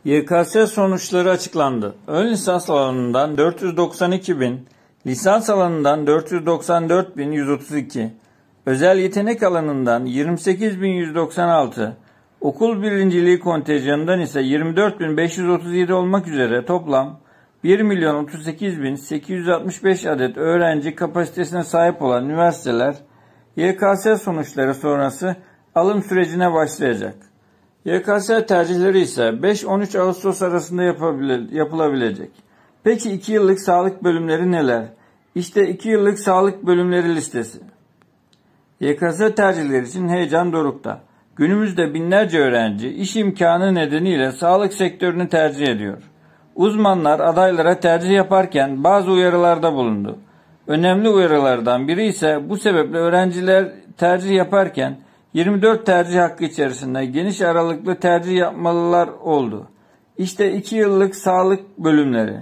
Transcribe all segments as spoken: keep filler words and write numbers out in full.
Y K S sonuçları açıklandı. Ön lisans alanından dört yüz doksan iki bin, lisans alanından dört yüz doksan dört bin yüz otuz iki, özel yetenek alanından yirmi sekiz bin yüz doksan altı, okul birinciliği kontenjanından ise yirmi dört bin beş yüz otuz yedi olmak üzere toplam bir milyon otuz sekiz bin sekiz yüz altmış beş adet öğrenci kapasitesine sahip olan üniversiteler Y K S sonuçları sonrası alım sürecine başlayacak. Y K S tercihleri ise beş on üç Ağustos arasında yapılabilecek. Peki iki yıllık sağlık bölümleri neler? İşte iki yıllık sağlık bölümleri listesi. Y K S tercihleri için heyecan dorukta. Günümüzde binlerce öğrenci iş imkanı nedeniyle sağlık sektörünü tercih ediyor. Uzmanlar adaylara tercih yaparken bazı uyarılarda bulundu. Önemli uyarılardan biri ise bu sebeple öğrenciler tercih yaparken yirmi dört tercih hakkı içerisinde geniş aralıklı tercih yapmalılar oldu. İşte iki yıllık sağlık bölümleri.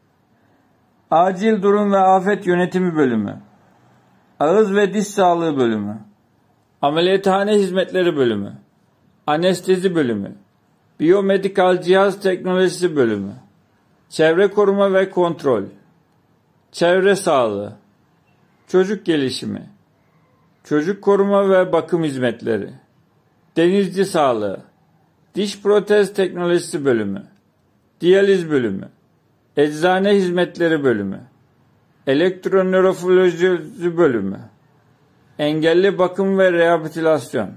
Acil durum ve afet yönetimi bölümü. Ağız ve diş sağlığı bölümü. Ameliyathane hizmetleri bölümü. Anestezi bölümü. Biyomedikal cihaz teknolojisi bölümü. Çevre koruma ve kontrol. Çevre sağlığı. Çocuk gelişimi. Çocuk koruma ve bakım hizmetleri. Denizci sağlığı. Diş protez teknolojisi bölümü. Diyaliz bölümü. Eczane hizmetleri bölümü. Elektronörofoloji bölümü. Engelli bakım ve rehabilitasyon.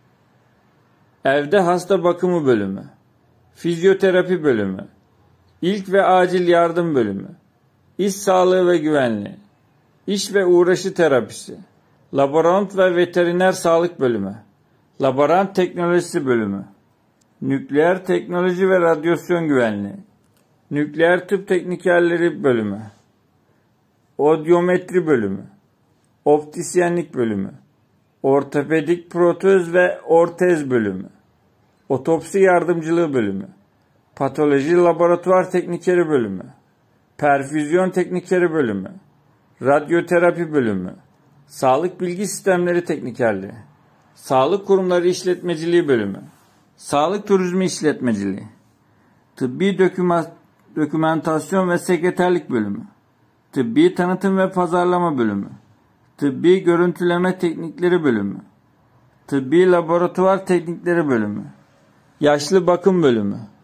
Evde hasta bakımı bölümü. Fizyoterapi bölümü. İlk ve acil yardım bölümü. İş sağlığı ve güvenliği. İş ve uğraşı terapisi. Laborant ve veteriner sağlık bölümü. Laborant teknolojisi bölümü. Nükleer teknoloji ve radyasyon güvenliği. Nükleer tıp teknikerleri bölümü. Odyometri bölümü. Optisyenlik bölümü. Ortopedik protez ve ortez bölümü. Otopsi yardımcılığı bölümü. Patoloji laboratuvar teknikeri bölümü. Perfüzyon teknikeri bölümü. Radyoterapi bölümü. Sağlık bilgi sistemleri teknikerliği. Sağlık kurumları işletmeciliği bölümü. Sağlık turizmi işletmeciliği. Tıbbi doküman, dokümantasyon ve sekreterlik bölümü. Tıbbi tanıtım ve pazarlama bölümü. Tıbbi görüntüleme teknikleri bölümü. Tıbbi laboratuvar teknikleri bölümü. Yaşlı bakım bölümü.